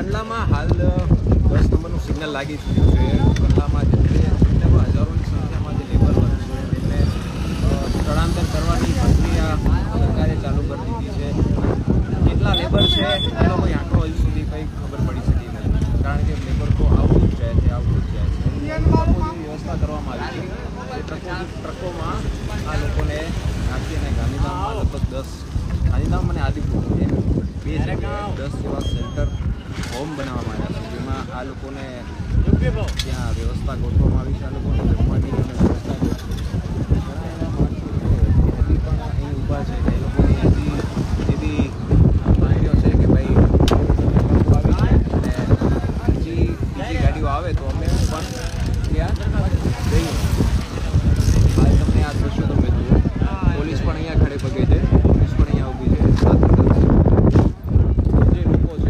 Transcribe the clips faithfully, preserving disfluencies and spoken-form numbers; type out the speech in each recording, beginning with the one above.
કંડલામાં હાલ દસ નંબરનું સિગ્નલ લાગી ચૂક્યું છે. કંડલામાં જે હજારોની સંખ્યામાં જે લેબર વર્ગ છે એટલે સ્થળાંતર કરવાની પ્રક્રિયા સરકારે ચાલુ કરી દીધી છે. કેટલા લેબર છે એ લોકો આંકડો હજુ સુધી કંઈ ખબર પડી શકી નથી, કારણ કે લેબર તો આવતું જ જાય છે આવતું જ જાય છે. વ્યવસ્થા કરવામાં આવી છે. ટ્રકો ટ્રકોમાં આ લોકોને નાખી અને ગાંધીધામમાં લગભગ દસ ગાંધીધામ અને આદિપુર એમ બે જગ્યાએ દસ જેવા સેન્ટર હોમ બનાવવામાં આવ્યા છે, જેમાં આ લોકોને ત્યાં વ્યવસ્થા ગોઠવવામાં આવી છે. આ લોકોને જમવાની અને વ્યવસ્થા ઘણા એવા માણસો છે હજી પણ અહીં ઊભા છે કે એ લોકોની હજી એવી માંગ્યો છે કે ભાઈ આવી છે અને હજી બીજી ગાડીઓ આવે તો અમે પણ ત્યાં જઈએ. હાલ તમને આ દ્રશ્યો તમે જુઓ, પોલીસ પણ અહીંયા ખડે પગે છે, પોલીસ પણ અહીંયા ઊભી છે. જે લોકો છે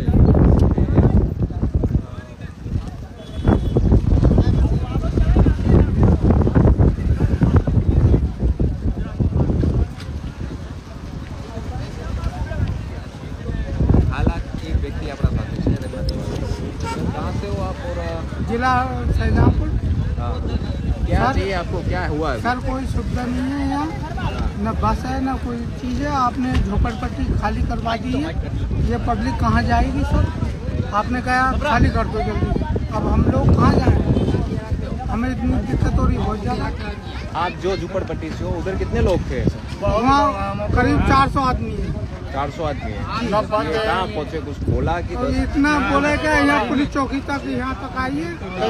जिला शाहजहाँपुर। हाँ, क्या चाहिए आपको, क्या हुआ है? सर कोई सुविधा नहीं है यहाँ, न बस है न कोई चीज़ है। आपने झोपड़पट्टी खाली करवा दी है, ये पब्लिक कहाँ जाएगी सर? आपने कहा खाली कर दो जल्दी, अब हम लोग कहाँ जाएंगे? हमें इतनी दिक्कत हो रही बहुत ज़्यादा। आप जो झोपड़पट्टी से हो उधर कितने लोग थे? वहाँ करीब चार सौ आदमी है। चार सौ आदमी है। कहाँ पहुँचे, कुछ बोला कि तो इतना बोले कि यहाँ पुलिस चौकी तक यहाँ तक आइए,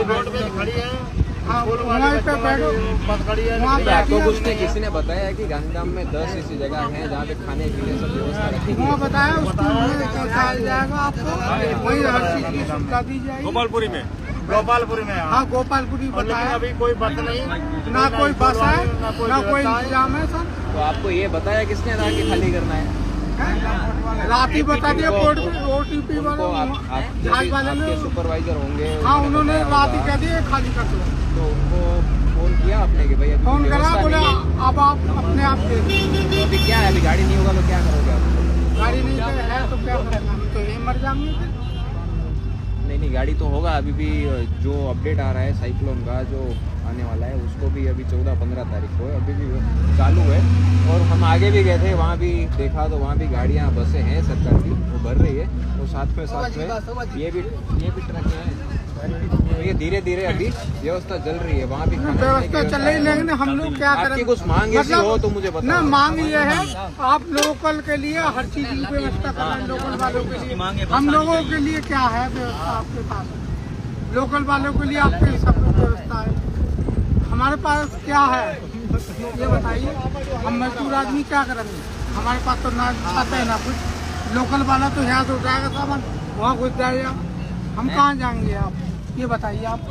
हाँ वहीं पे बैठो। आपको कुछ नहीं किसी ने बताया कि गांधीधाम में दस ऐसी जगह है जहाँ पे खाने पीने सब व्यवस्था रखी गई है? वहाँ बताया उसको बताया जाएगा आपको, वही हर चीज की सुविधा दी जाएगी। गोपालपुरी में गोपालपुरी में हाँ गोपालपुरी बताया। अभी कोई बस नहीं, ना कोई बस है ना कोई इंतजाम है सर। तो आपको ये बताया किसने था कि खाली करना है? रात ही बता दिया बोर्ड में, ओ टी पी वाले आज वाले ने, सुपरवाइजर होंगे। हाँ उन्होंने रात ही कह दिया खाली कर दो। तो उनको फोन किया आपने कि भाई अभी फोन करा, व्यवस्था बोला नहीं है? अब आप अपने आप देख लीजिए। तो अभी क्या है, अभी गाड़ी नहीं होगा तो क्या करोगे आप? गाड़ी नहीं है तो क्या करेंगे, हम तो यही मर जाएंगे फिर। नहीं नहीं गाड़ी तो होगा। अभी भी जो अपडेट आ रहा है साइक्लोन का जो आने वाला है उसको भी अभी चौदह पंद्रह तारीख को है, अभी भी चालू है। और हम आगे भी गए थे, वहाँ भी देखा तो वहाँ भी गाड़ियाँ बसें हैं सरकार की, वो भर रही है। तो साथ में साथ में ये भी ये भी ट्रक है, तो ये धीरे धीरे अभी व्यवस्था चल रही है। वहाँ भी व्यवस्था चल रही है, लेकिन हम लोग क्या करें? आपकी कुछ मांग ऐसी हो तो मुझे बताओ। ना मांग ये है, आप लोकल के लिए हर चीज की व्यवस्था करें। लोकल वालों के लिए, हम लोगों के लिए क्या है व्यवस्था आपके पास? लोकल वालों के लिए आपके सब व्यवस्था है, हमारे पास क्या है ये बताइए? हम मजदूर आदमी क्या करेंगे? हमारे पास तो ना खाता है ना कुछ। लोकल वाला तो यहाँ से उठाएगा सामान, वहाँ घुस जाएगा, हम कहाँ जाएंगे? आप ये बताइए आप।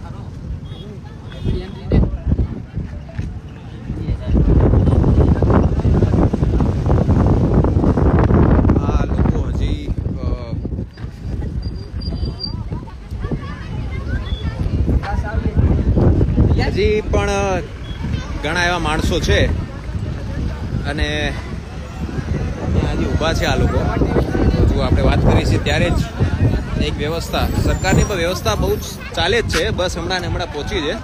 હજી પણ ઘણા એવા માણસો છે અને હજી ઊભા છે આ લોકો. જો આપણે વાત કરી છે ત્યારે જ એક વ્યવસ્થા સરકારની પણ વ્યવસ્થા બહુ જ ચાલે જ છે. બસ હમણાં ને હમણાં પહોંચી છે.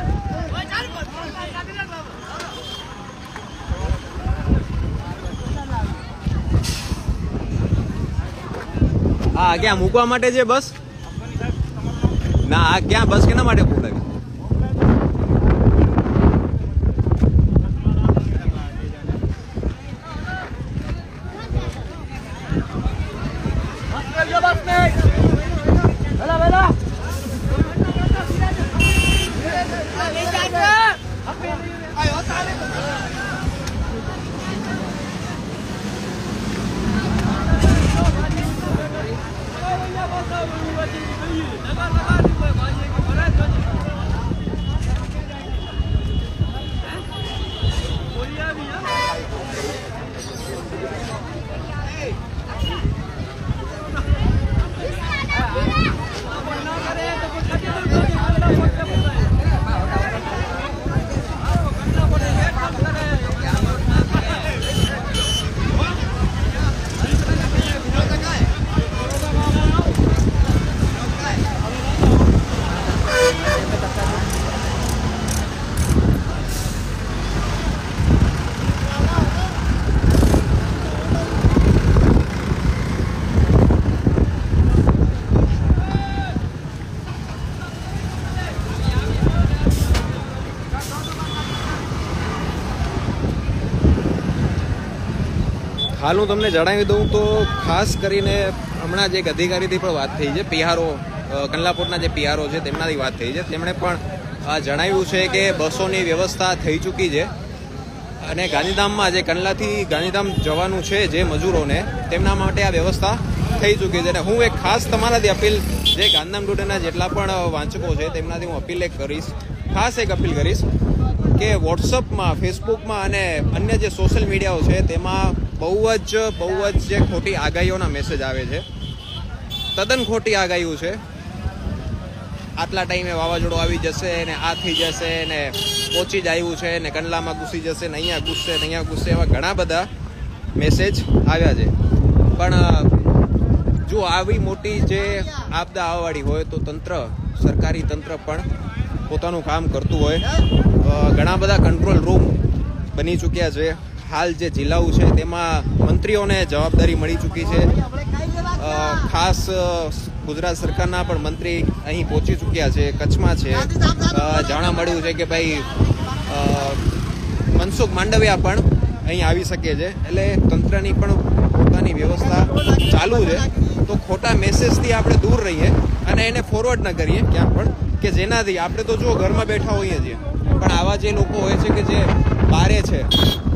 આ ક્યાં મૂકવા માટે છે બસ? ના આ ક્યાં બસ કેના માટે બોલાવી? હાલ હું તમને જણાવી દઉં તો ખાસ કરીને હમણાં જ એક અધિકારીથી પણ વાત થઈ છે, પીઆરઓ કંડલાપોરના જે પીઆરઓ છે તેમનાથી વાત થઈ છે. તેમણે પણ જણાવ્યું છે કે બસોની વ્યવસ્થા થઈ ચૂકી છે અને ગાંધીધામમાં જે કંડલાથી ગાંધીધામ જવાનું છે જે મજૂરોને તેમના માટે આ વ્યવસ્થા થઈ ચૂકી છે. અને હું એક ખાસ તમારાથી અપીલ, જે ગાંધીધામ ટુડેના જેટલા પણ વાંચકો છે તેમનાથી હું અપીલ એક કરીશ, ખાસ એક અપીલ કરીશ કે વોટ્સઅપમાં, ફેસબુકમાં અને અન્ય જે સોશિયલ મીડિયાઓ છે તેમાં બહુ જ બહુ જ જે ખોટી આગાહીઓના મેસેજ આવે છે, તદ્દન ખોટી આગાહીઓ છે. આટલા ટાઈમે વાવાઝોડું આવી જશે ને આ થઈ જશે ને પહોંચી જ આવ્યું છે ને કંડલામાં ઘૂસી જશે ને અહીંયા ઘૂસશે ને અહીંયા ઘૂસશે, એવા ઘણા બધા મેસેજ આવ્યા છે. પણ જો આવી મોટી જે આપદા આવવાવાળી હોય તો તંત્ર, સરકારી તંત્ર પણ પોતાનું કામ કરતું હોય. ઘણા બધા કંટ્રોલ રૂમ બની ચૂક્યા છે. હાલ જે જિલ્લાઓ છે તેમાં મંત્રીઓને જવાબદારી મળી ચૂકી છે. ખાસ ગુજરાત સરકારના પણ મંત્રી અહીં પહોંચી ચૂક્યા છે, કચ્છમાં છે. જાણવા મળ્યું છે કે ભાઈ મનસુખ માંડવિયા પણ અહીં આવી શકે છે. એટલે તંત્રની પણ પોતાની વ્યવસ્થા ચાલુ છે. તો ખોટા મેસેજથી આપણે દૂર રહીએ અને એને ફોરવર્ડ ન કરીએ ક્યાં પણ, કે જેનાથી આપણે તો જો ઘરમાં બેઠા હોઈએ છીએ, પણ આવા જે લોકો હોય છે કે જે બારે છે